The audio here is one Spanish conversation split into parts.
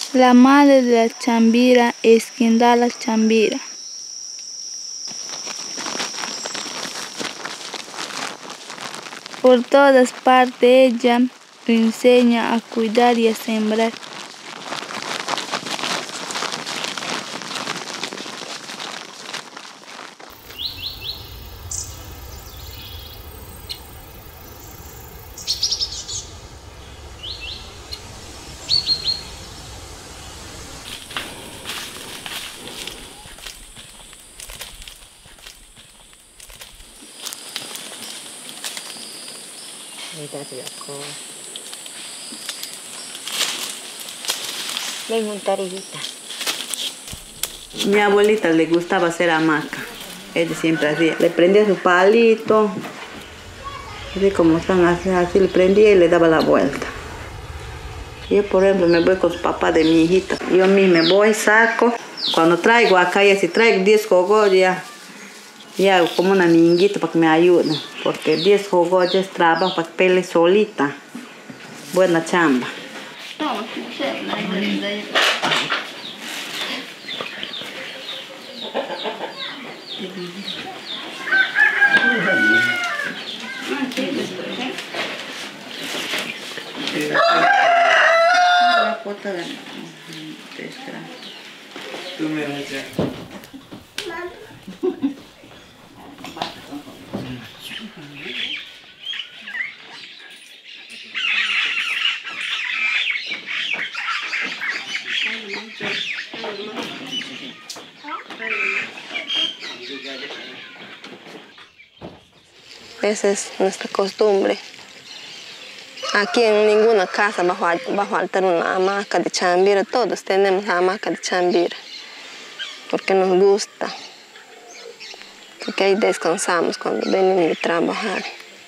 La madre de la chambira es quien da la chambira. Por todas partes ella enseña a cuidar y a sembrar. Mi abuelita le gustaba hacer hamaca. Ella siempre hacía. Le prendía su palito. Así como están así le prendía y le daba la vuelta. Yo, por ejemplo, me voy con su papá de mi hijita. Yo a mí me voy, saco. Cuando traigo acá, ya si traigo 10 cogollos, ya hago como una minguita para que me ayude. Porque 10 cogollos es trabajo para que pele solita. Buena chamba. Esa es nuestra costumbre. Aquí en ninguna casa va a faltar una hamaca de chambira. Todos tenemos hamaca de chambira. Porque nos gusta. Porque ahí descansamos cuando venimos de trabajar.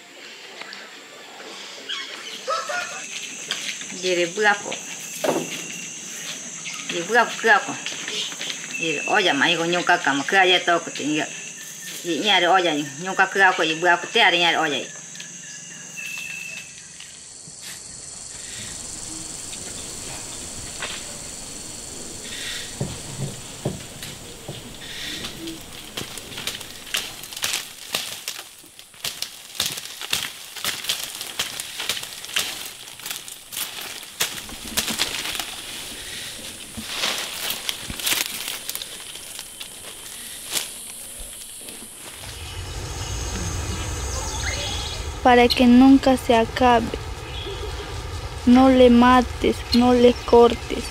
Para que nunca se acabe. No le mates, no le cortes.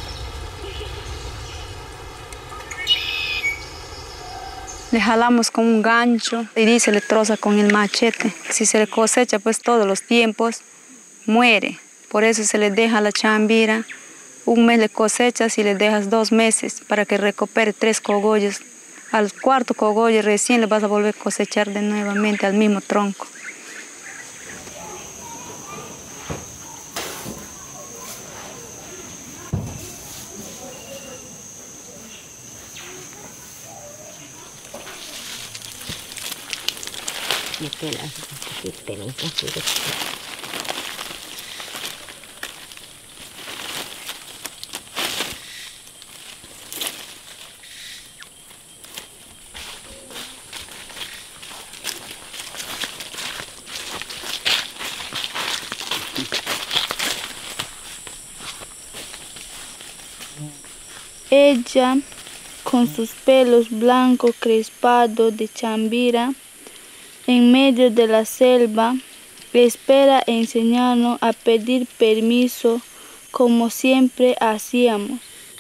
Le jalamos con un gancho y se le troza con el machete. Si se le cosecha pues todos los tiempos, muere. Por eso se le deja la chambira. Un mes le cosechas y le dejas 2 meses para que recupere 3 cogollos. Al cuarto cogollo recién le vas a volver a cosechar de nuevamente al mismo tronco. Ella, con sus pelos blancos crespados de chambira, en medio de la selva, espera enseñarnos a pedir permiso como siempre hacíamos.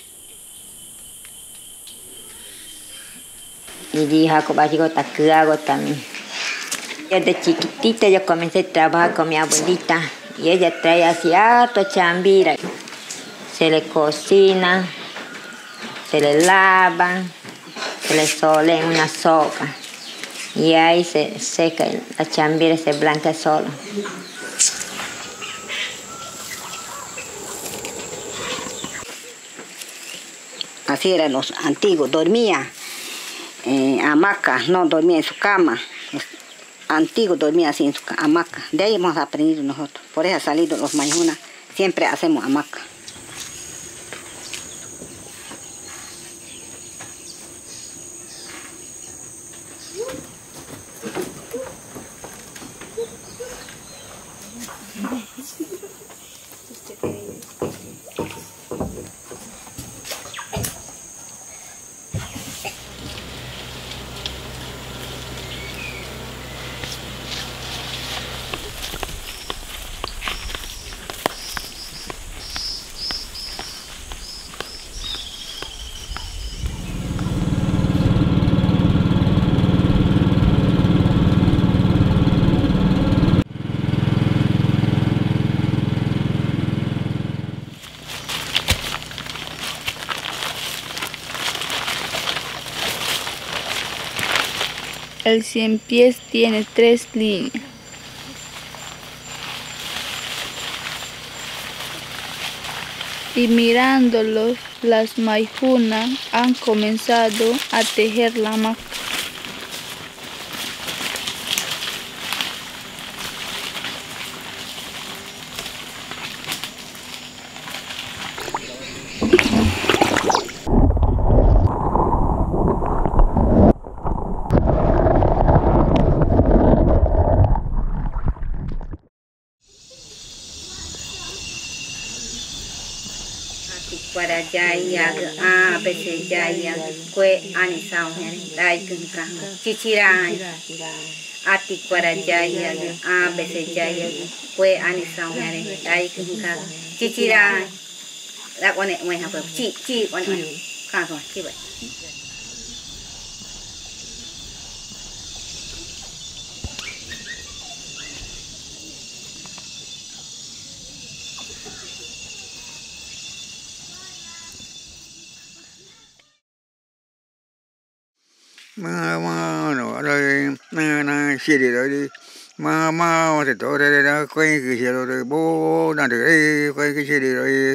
Y también. Desde chiquitita yo comencé a trabajar con mi abuelita y ella trae así harto chambira. Se le cocina, se le lava, se le solea en una sopa y ahí se seca la chambira y se blanca solo. Así eran los antiguos, dormía en hamaca, no dormía en su cama. Los antiguos dormían así en su hamaca. De ahí hemos aprendido nosotros. Por eso han salido los mayunas, siempre hacemos hamaca. El cien pies tiene 3 líneas. Y mirándolos, las maijunas han comenzado a tejer la hamaca. Guarayaya, a veces yaya, kue anisao, daikunka, chichirai. Ati guarayaya, a veces yaya, kue anisao, daikunka, chichirai. La one when have a chi, one, can't one, chi. No, na shiri rồi ma thì tôi đây đã quay cái gì rồi bố đang được đây quay cái gì rồi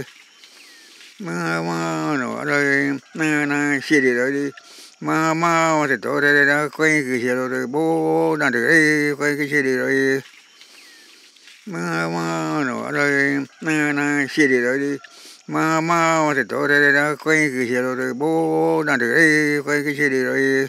no na shiri rồi ma thì tôi đây đã quay cái gì rồi bố đang được đây quay cái gì rồi no na shiri rồi ma thì tôi đây đã quay cái gì rồi bố đang được đây quay cái gì rồi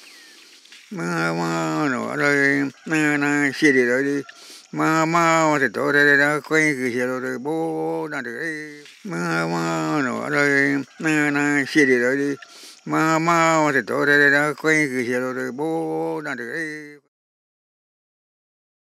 no na shiri rồi ma thì tôi đây đã quay cái gì rồi bố đang được đây no na shiri rồi ma thì tôi đây đã quay cái gì rồi bố đang được đây